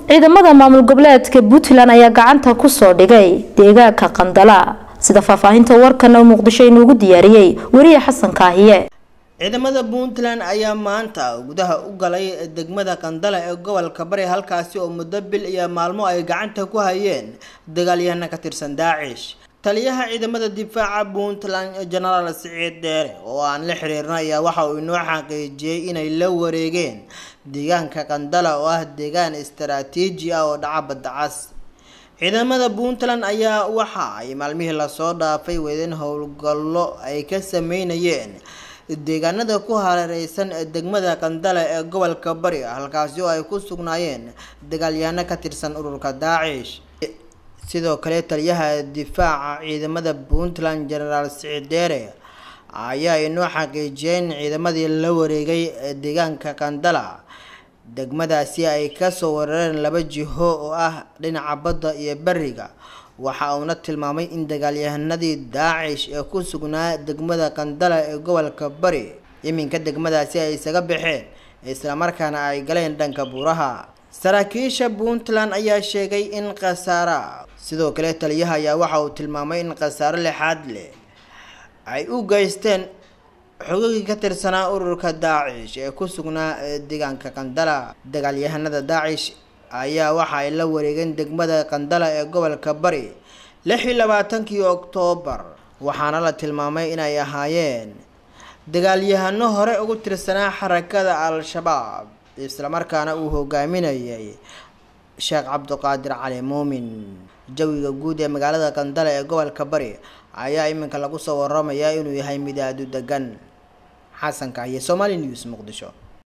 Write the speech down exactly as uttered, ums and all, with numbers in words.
ciidamada maamul goboleedka Puntland ayaa gacanta ku soo dhigay deegaanka Qandala sida faahfaahinta warkana Muqdisho inuu diyaariyay wariye Xasan Kaahiye. ciidamada Puntland ayaa maanta gudaha u galay degmada Qandala ee gobolka Bari halkaasi oo muddo bil iyo maalmo ay gacanta ku hayeen dagaalyahana ka tirsan Daesh. taliyaha ciidamada difaaca Puntland General Siciid Dheere oo aan la xiriirnay ayaa waxa uu inoo xaqiijiyay inay la wareegeen deegaanka Qandala oo ah deegaan istiraatiiji ah oo dhaca badda cas. ciidamada Puntland ayaa waxa ay maalmihii la soo dhaafay wadeen howlgallo ay ka sameynayeen deegaanada ku hareeraysan degmada Qandala ee gobolka Bari halkaas oo ay ku sugnaayeen dagaalyahano ka tirsan ururka Daesh. sidoo kale taliyaha difaaca ciidamada Puntland General Siciid Dheere ayaa inoo xaqiijiyay ciidamadii la wareegay deegaanka Qandala degmadaasi ay ka soo weerareen laba jiho oo ah dhinaca badda iyo bariga. waxa uu tilmaamay in dagaalyahanadii Daesh ee ku sugnaa degmada Qandala ee gobolka Bari iminka degmadaasi ay isaga baxeen isla markaana ay galeen dhanka buuraha. saraakiisha Puntland ayaa sheegay in khasaara sidoo kale taliyaha ayaa waxa uu tilmaamay in khasaaro lixaad leh ay u geysteen xogagii ka tirsanaa ururka Daesh ee ku sugnaa deegaanka Qandala. dagaalyahanada Daesh ayaa waxa ay la wareegeen degmada Qandala ee gobolka Bari lix iyo labaatankii Oktoobar waxaana la tilmaamay in ay ahaayeen dagaalyahano hore ugu tirsanaa xarakada Al-Shabaab isla markaana uu hogaaminayay Sheekh Cabdiqaadir Cali Muumin. jawiga guud ee magaalada Qandala ee gobolka Bari ayaa iminka lagu soo waramayaa inuu yahay mid aad u degan. Xasan Kaahiye, Somali News, Muqdisho.